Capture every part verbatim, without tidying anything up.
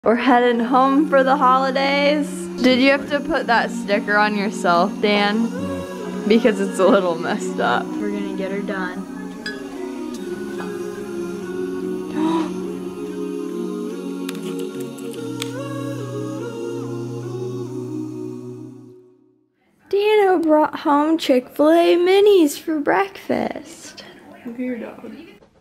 We're heading home for the holidays. Did you have to put that sticker on yourself, Dan? Because it's a little messed up. We're gonna get her done. Dano brought home Chick-fil-A minis for breakfast. Look at your dog.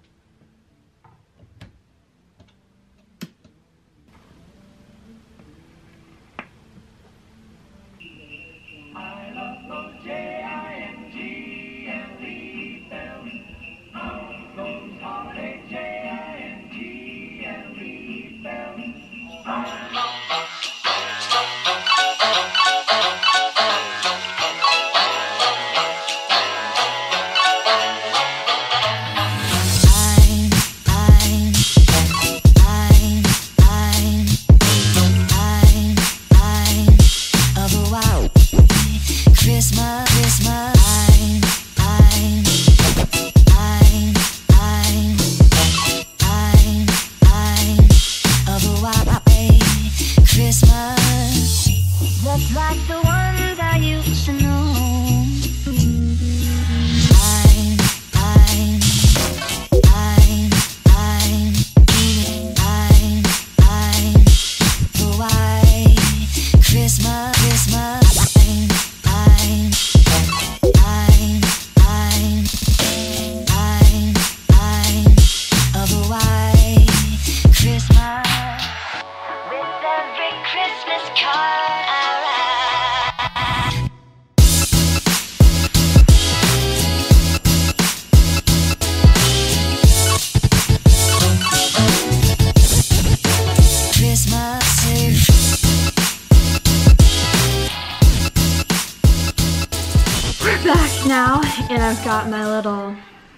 Back now, and I've got my little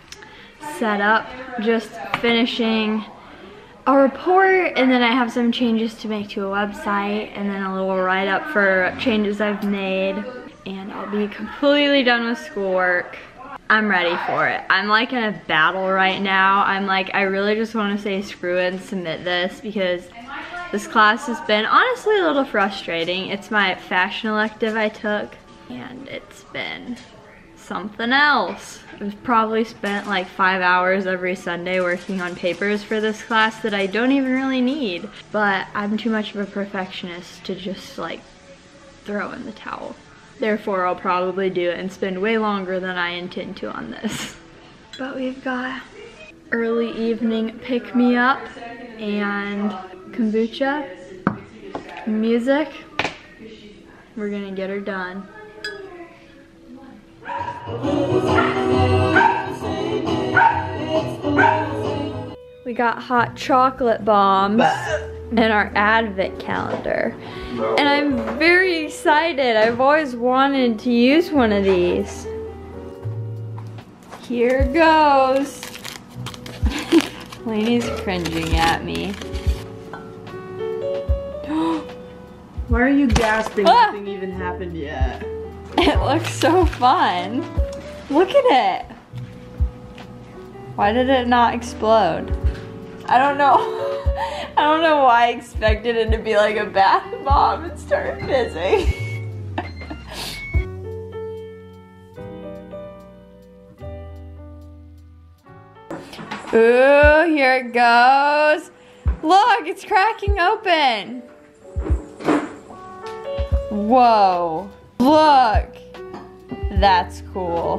setup, just finishing a report, and then I have some changes to make to a website, and then a little write-up for changes I've made, and I'll be completely done with schoolwork. I'm ready for it. I'm like in a battle right now. I'm like, I really just want to say screw it and submit this, because this class has been honestly a little frustrating. It's my fashion elective I took, and it's been something else. I've probably spent like five hours every Sunday working on papers for this class that I don't even really need, but I'm too much of a perfectionist to just like throw in the towel. Therefore, I'll probably do it and spend way longer than I intend to on this. But we've got early evening pick-me-up and kombucha, music. We're gonna get her done. We got hot chocolate bombs and our advent calendar. And I'm very excited. I've always wanted to use one of these. Here goes. Lainey's cringing at me. Why are you gasping? Ah! Nothing even happened yet. It looks so fun. Look at it. Why did it not explode? I don't know. I don't know why I expected it to be like a bath bomb and start fizzing. Ooh, here it goes. Look, it's cracking open. Whoa. Look. That's cool.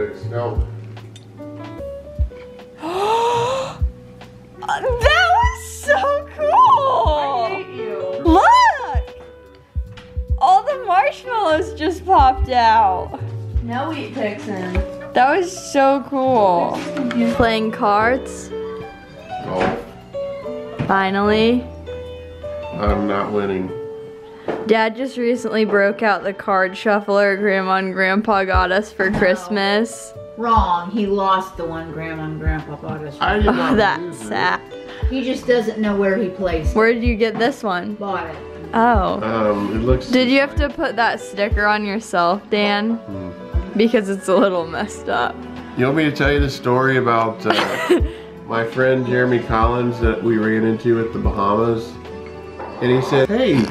That was so cool! I hate you. Look! All the marshmallows just popped out. No eat Pixin. That was so cool. Playing cards. Golf. Finally. I'm not winning. Dad just recently broke out the card shuffler Grandma and Grandpa got us for Christmas. Wrong. He lost the one Grandma and Grandpa bought us. I did Oh, not that's lose it. sad. He just doesn't know where he placed it. Where did you get this one? Bought it. Oh. Um, it looks. Did you have to put that sticker on yourself, Dan? Hmm. Because it's a little messed up. You want me to tell you the story about uh, my friend Jeremy Collins that we ran into at the Bahamas? and he said, hey,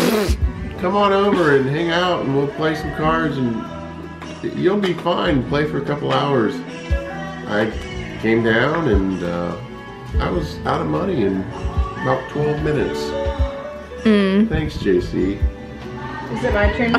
come on over and hang out and we'll play some cards and you'll be fine, play for a couple hours. I came down and uh, I was out of money in about twelve minutes. Mm. Thanks, J C. Is it my turn?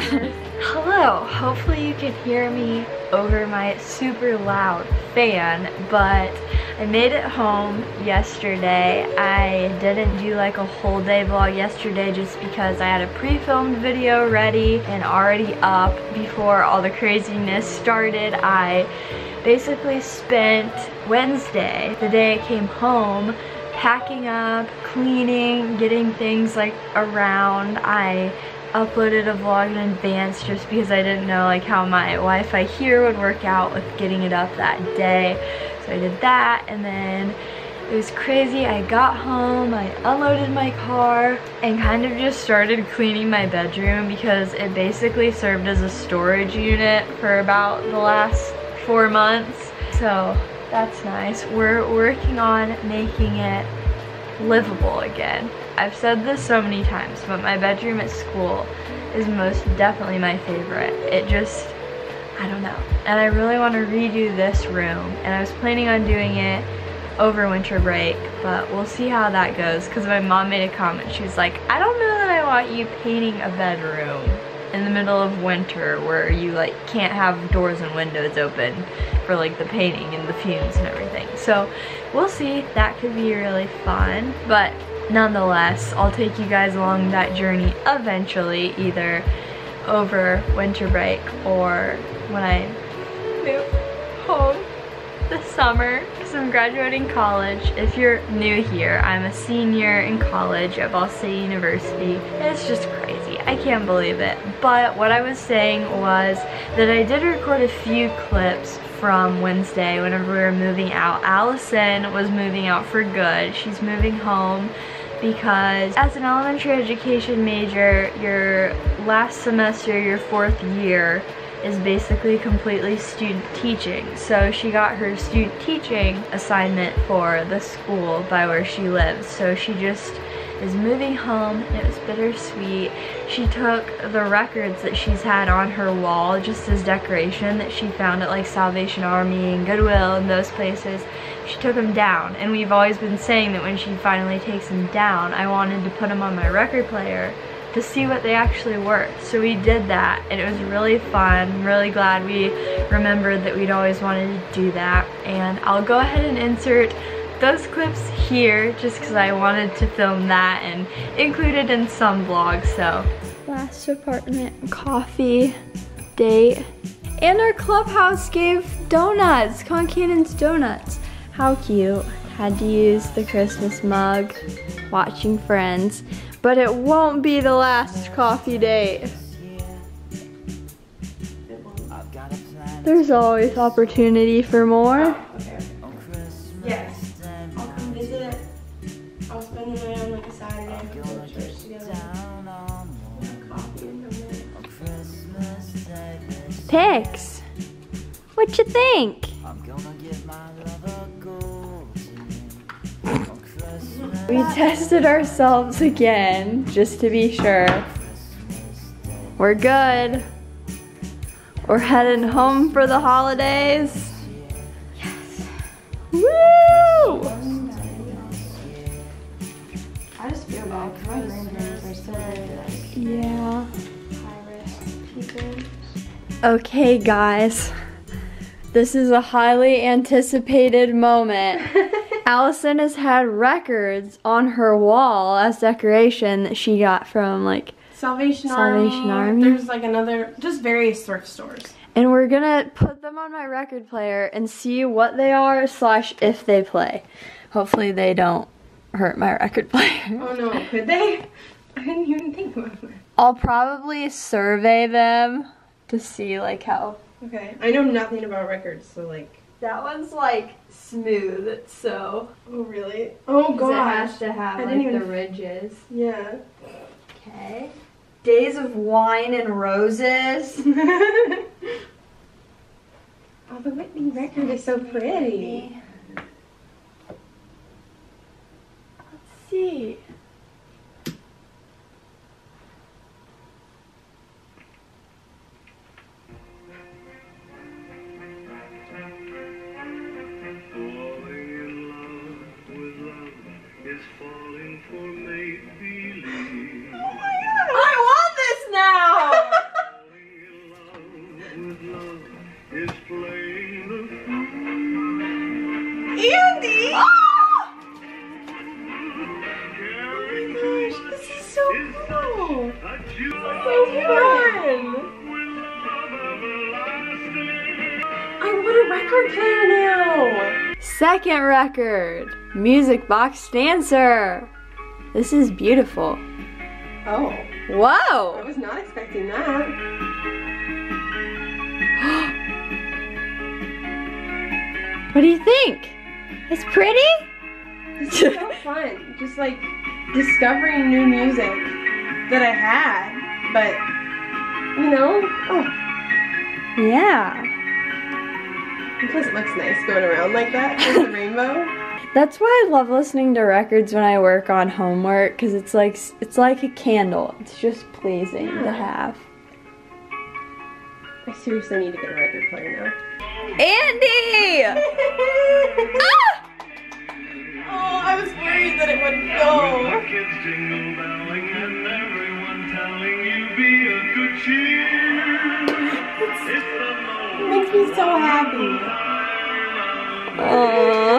Hello, hopefully you can hear me over my super loud fan, but I made it home yesterday. I didn't do like a whole day vlog yesterday just because I had a pre-filmed video ready and already up before all the craziness started. I basically spent Wednesday, the day I came home, packing up, cleaning, getting things like around. I uploaded a vlog in advance just because I didn't know like how my Wi-Fi here would work out with getting it up that day. So I did that, and then it was crazy. I got home, I unloaded my car, and kind of just started cleaning my bedroom because it basically served as a storage unit for about the last four months. So that's nice. We're working on making it livable again. I've said this so many times, but my bedroom at school is most definitely my favorite. It just, I don't know. And I really want to redo this room, and I was planning on doing it over winter break, but we'll see how that goes, because my mom made a comment. She was like, I don't know that I want you painting a bedroom in the middle of winter where you like can't have doors and windows open for like the painting and the fumes and everything. So we'll see. That could be really fun, but nonetheless, I'll take you guys along that journey eventually, either over winter break or when I move home this summer, because I'm graduating college. If you're new here, I'm a senior in college at Ball State University. It's just crazy. I can't believe it. But what I was saying was that I did record a few clips from Wednesday whenever we were moving out. Allison was moving out for good. She's moving home because as an elementary education major, your last semester, your fourth year, is basically completely student teaching. So she got her student teaching assignment for the school by where she lives. So she just is moving home, and it was bittersweet. She took the records that she's had on her wall just as decoration that she found at like Salvation Army and Goodwill and those places. She took them down, and we've always been saying that when she finally takes them down, I wanted to put them on my record player to see what they actually were. So we did that, and it was really fun. I'm really glad we remembered that we'd always wanted to do that. And I'll go ahead and insert those clips here just because I wanted to film that and include it in some vlogs. So last apartment coffee date, and our clubhouse gave donuts, Con Cannon's donuts. How cute. Had to use the Christmas mug, watching Friends. But it won't be the last coffee date. There's always opportunity for more. Okay. Yes. I'll come visit. I'll spend the night on like a Saturday and go to church together. Coffee and donut. Pics. What you think? We tested ourselves again, just to be sure. We're good. We're heading home for the holidays. Yes. Woo! I just feel bad because my grandparents are still very like Yeah. high risk people. Okay, guys. This is a highly anticipated moment. Allison has had records on her wall as decoration that she got from like Salvation, Salvation Army. Army. There's like another, just various thrift stores. And we're gonna put them on my record player and see what they are slash if they play. Hopefully they don't hurt my record player. Oh no, could they? I didn't even think about that. I'll probably survey them to see like how. Okay, I know nothing about records, so like. That one's like smooth, so. Oh really? Oh gosh. It has to have I like didn't even- the ridges. Yeah. Okay. Days of Wine and Roses. Oh, the Whitney record is so pretty. Let's see. record player now. Second record, music box dancer. This is beautiful. Oh. I Whoa! was not expecting that. What do you think? It's pretty? This is so fun. Just like discovering new music that I had, but you know, oh. Yeah. And plus it looks nice going around like that with the rainbow. That's why I love listening to records when I work on homework, because it's like it's like a candle. It's just pleasing Yeah. to have. I seriously need to get a record player now. Andy! Ah! Oh, I was worried that it would go. It makes me so happy. Aww.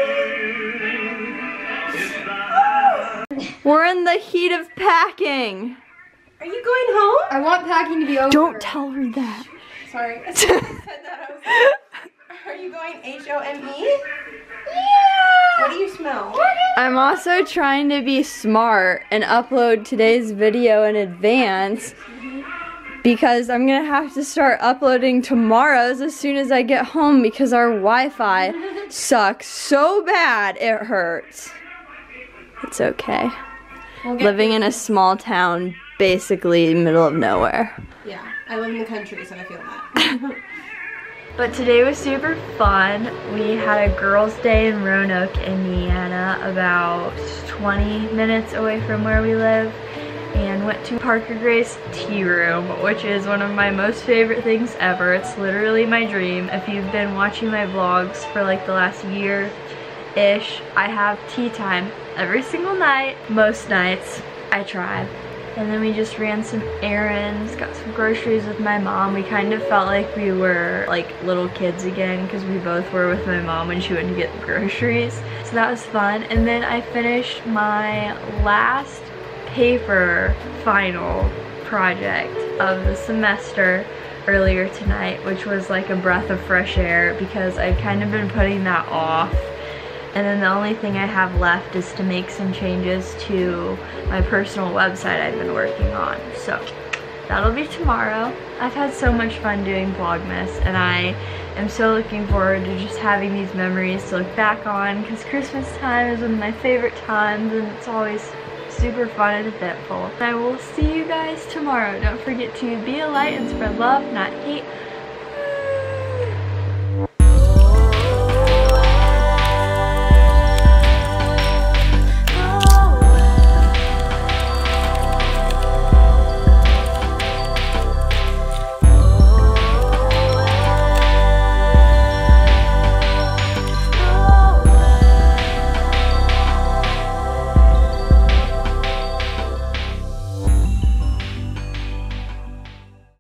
We're in the heat of packing. Are you going home? I want packing to be over. Don't tell her that. Sorry. As soon as you said that, I was like, are you going H O M E? Yeah. What do you smell? I'm also trying to be smart and upload today's video in advance because I'm gonna have to start uploading tomorrow's as soon as I get home because our Wi-Fi sucks so bad it hurts. It's okay. We'll get Living in a small town, basically middle of nowhere. Yeah, I live in the country, so I feel that. But today was super fun. We had a girls' day in Roanoke, Indiana, about twenty minutes away from where we live, and went to Parker Gray's tea room, which is one of my most favorite things ever. It's literally my dream. If you've been watching my vlogs for like the last year-ish, I have tea time every single night. Most nights, I try. And then we just ran some errands, got some groceries with my mom. We kind of felt like we were like little kids again because we both were with my mom when she went to get the groceries. So that was fun. And then I finished my last paper final project of the semester earlier tonight, which was like a breath of fresh air because I'd kind of been putting that off. And then the only thing I have left is to make some changes to my personal website I've been working on. So that'll be tomorrow. I've had so much fun doing Vlogmas, and I am so looking forward to just having these memories to look back on because Christmas time is one of my favorite times and it's always super fun and eventful. I will see you guys tomorrow. Don't forget to be a light and spread love, not hate.